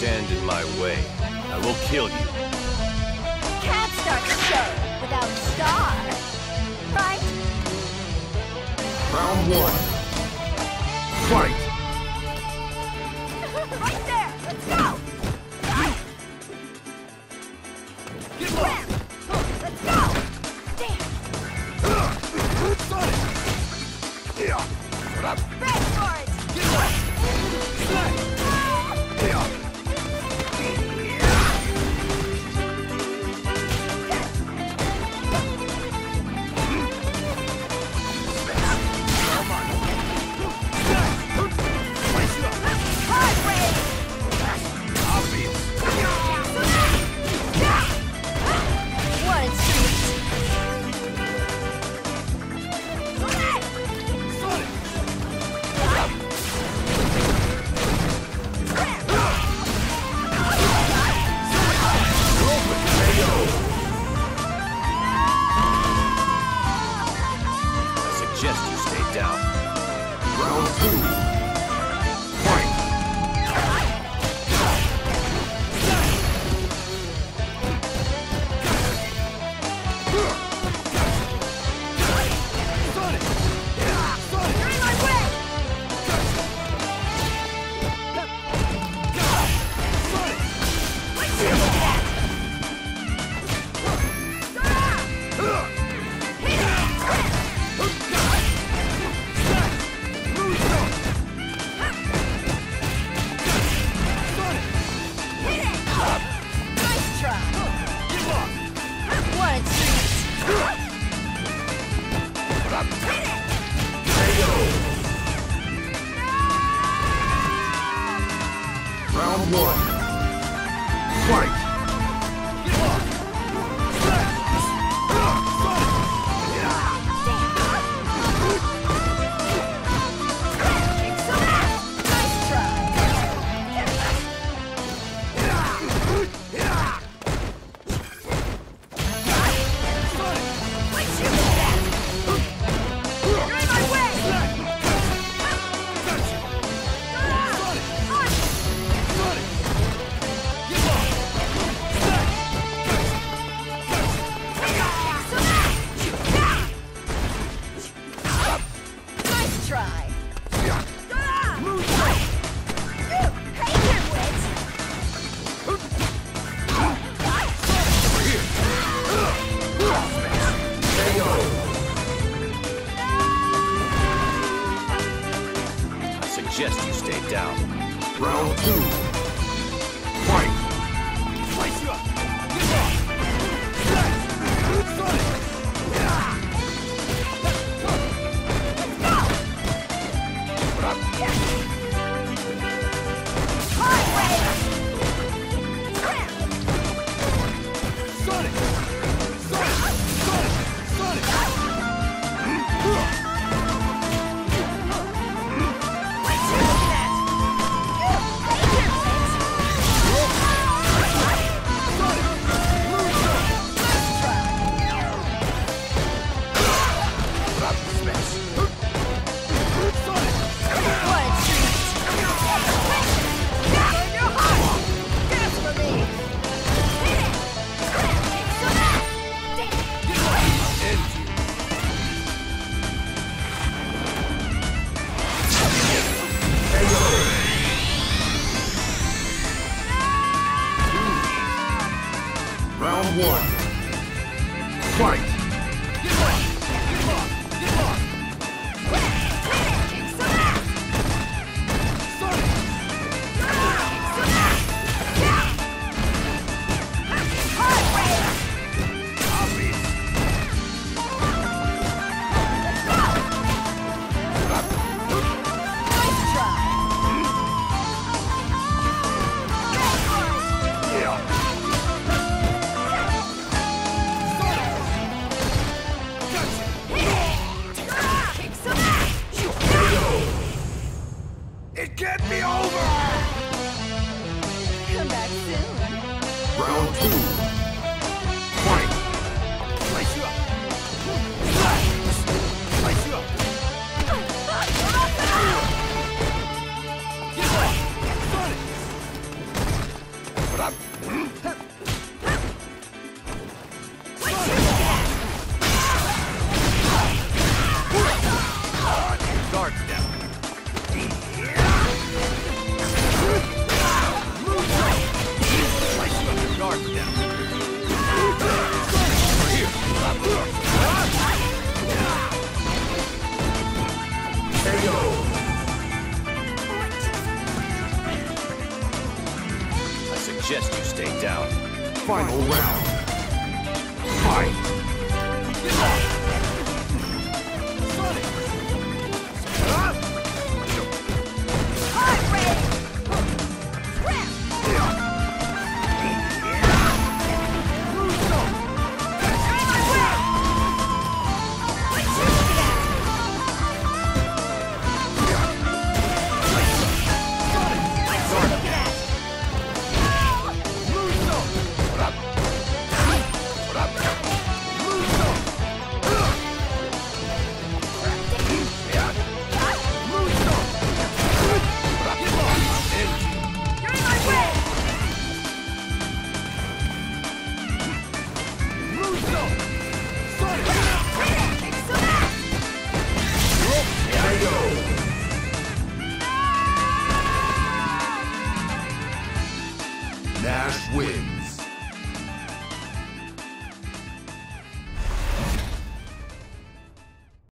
stand in my way, I will kill you. Can't start the show without a star, right? Round one. Fight! Right there! Let's go! Get low! Let's go! Damn! Sonic! Yeah! What up? Ready for it! Get low! Smack! Yeah! Round one. Fight! Suggest you stay down. Round two. Fight! Slice you up! Get off! Sonic! Round one. Fight! It can't be over! Come back soon. Round two. Fight! Slice you up! Slice you up! Get away! Sonic! suggest you stay down. Final round. Fight! Heart rate! Nash wins.